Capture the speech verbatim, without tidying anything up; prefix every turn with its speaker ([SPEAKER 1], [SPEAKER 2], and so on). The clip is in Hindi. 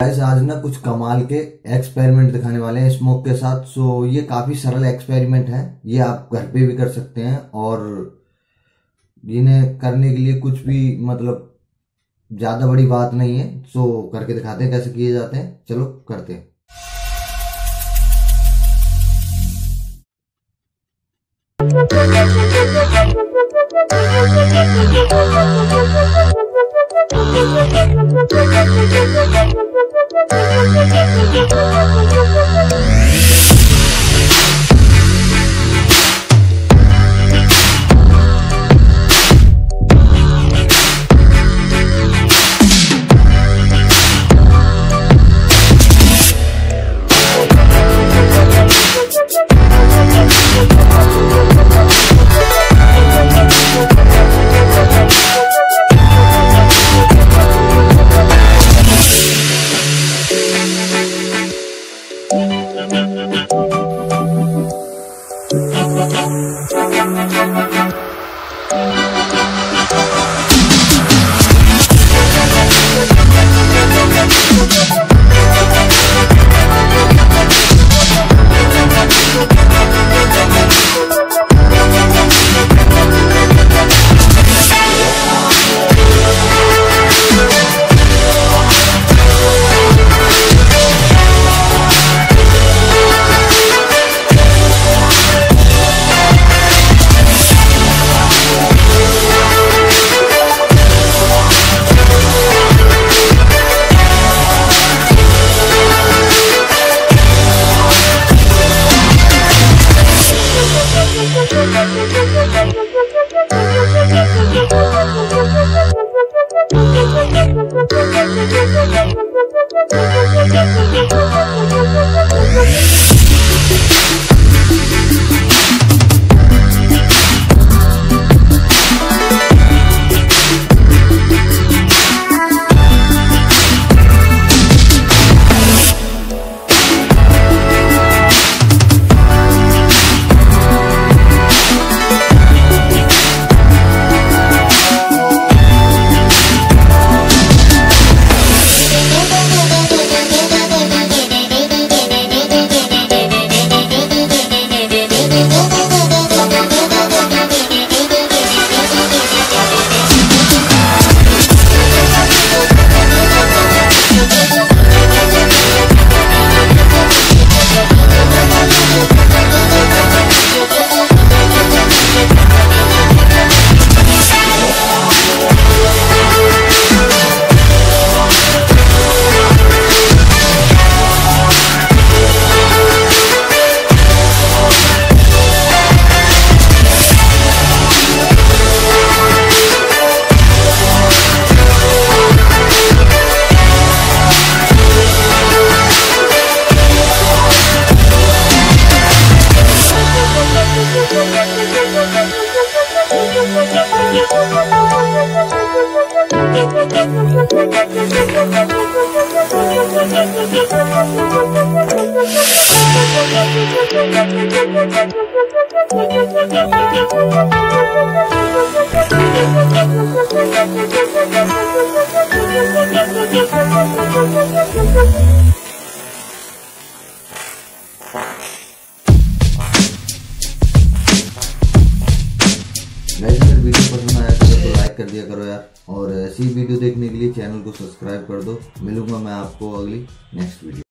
[SPEAKER 1] गाइस आज ना कुछ कमाल के एक्सपेरिमेंट दिखाने वाले हैं स्मोक के साथ। सो ये काफी सरल एक्सपेरिमेंट है, ये आप घर पे भी कर सकते हैं और इन्हें करने के लिए कुछ भी मतलब ज्यादा बड़ी बात नहीं है। सो करके दिखाते हैं कैसे किए जाते हैं, चलो करते हैं। गाइस अगर वीडियो पसंद आया तो लाइक कर दिया करो यार, और ऐसी वीडियो देखने के लिए चैनल को सब्सक्राइब कर दो। मिलूंगा मैं आपको अगली नेक्स्ट वीडियो।